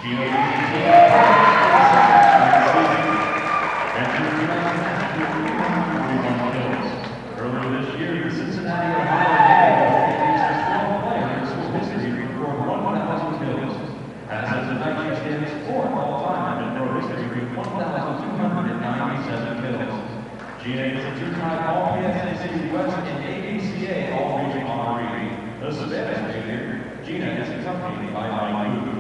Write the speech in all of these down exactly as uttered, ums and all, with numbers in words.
Earlier this year, the Cincinnati, Ohio features twelve players who history record one thousand kills. As of tonight, she stands fourth all-time in pro history with one thousand two hundred ninety-seven kills. Gina is a two-time All-P S A C West and A B C A All-Region honoree. The Savannah Junior, Gina is accompanied by Mike Booth.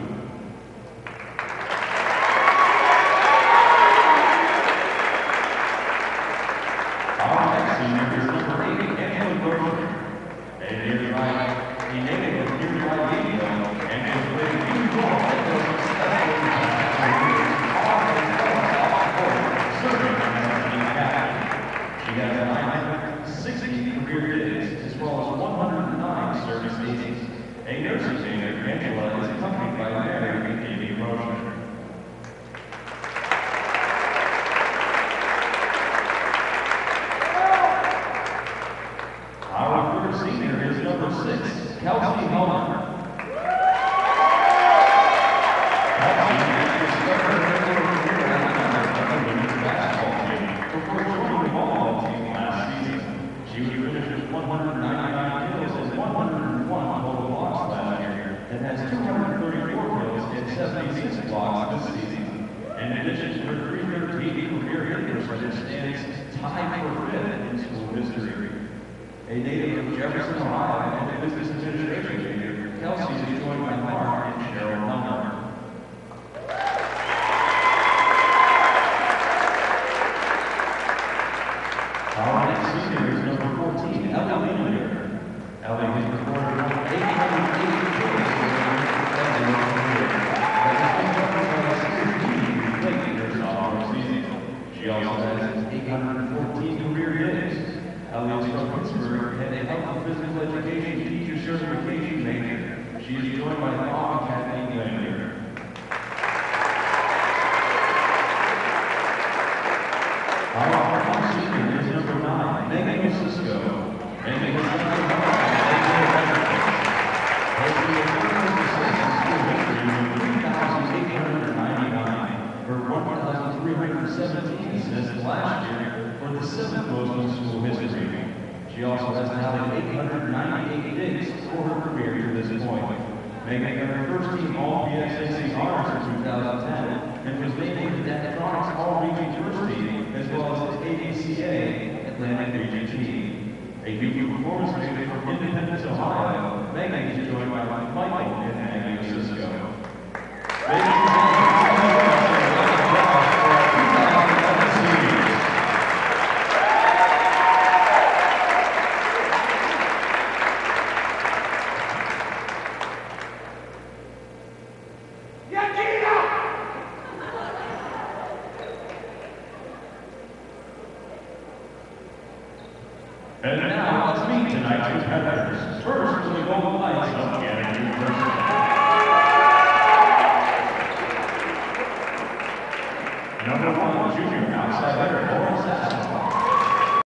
And now let's meet tonight's competitors. First, we go